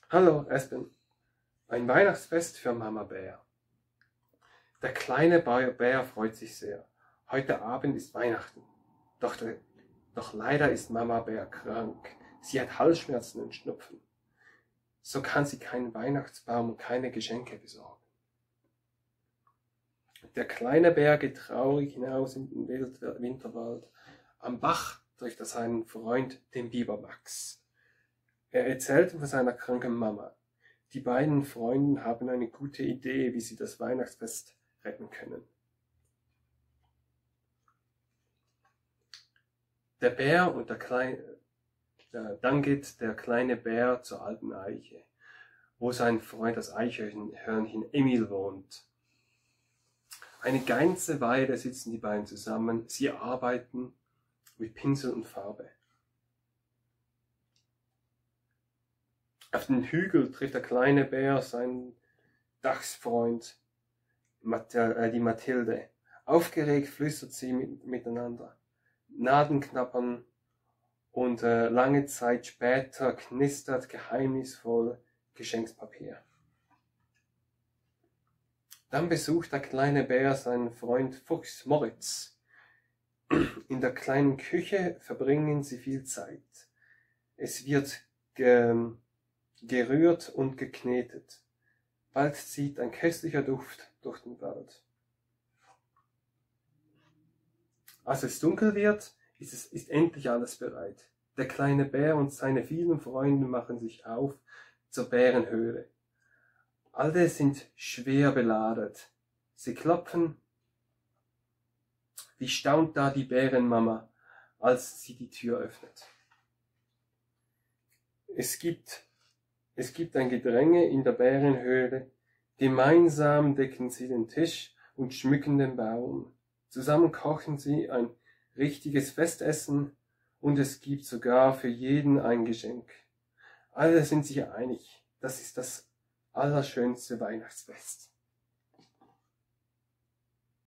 Hallo, Espen. Ein Weihnachtsfest für Mama Bär. Der kleine Bär freut sich sehr. Heute Abend ist Weihnachten. Doch leider ist Mama Bär krank. Sie hat Halsschmerzen und Schnupfen. So kann sie keinen Weihnachtsbaum und keine Geschenke besorgen. Der kleine Bär geht traurig hinaus in den Winterwald. Am Bach trifft er seinen Freund, den Biber Max. Er erzählt von seiner kranken Mama. Die beiden Freunde haben eine gute Idee, wie sie das Weihnachtsfest retten können. Der Bär und dann geht der kleine Bär zur alten Eiche, wo sein Freund das Eichhörnchen Emil wohnt. Eine ganze Weile sitzen die beiden zusammen. Sie arbeiten mit Pinsel und Farbe. Auf den Hügel trifft der kleine Bär seinen Dachsfreund, die Mathilde. Aufgeregt flüstert sie miteinander. Nadeln knabbern und lange Zeit später knistert geheimnisvoll Geschenkspapier. Dann besucht der kleine Bär seinen Freund Fuchs Moritz. In der kleinen Küche verbringen sie viel Zeit. Es wird gerührt und geknetet. Bald zieht ein köstlicher Duft durch den Wald. Als es dunkel wird, ist endlich alles bereit. Der kleine Bär und seine vielen Freunde machen sich auf zur Bärenhöhle. Alle sind schwer beladen. Sie klopfen. Wie staunt da die Bärenmama, als sie die Tür öffnet. Es gibt ein Gedränge in der Bärenhöhle. Gemeinsam decken sie den Tisch und schmücken den Baum. Zusammen kochen sie ein richtiges Festessen und es gibt sogar für jeden ein Geschenk. Alle sind sich einig, das ist das allerschönste Weihnachtsfest.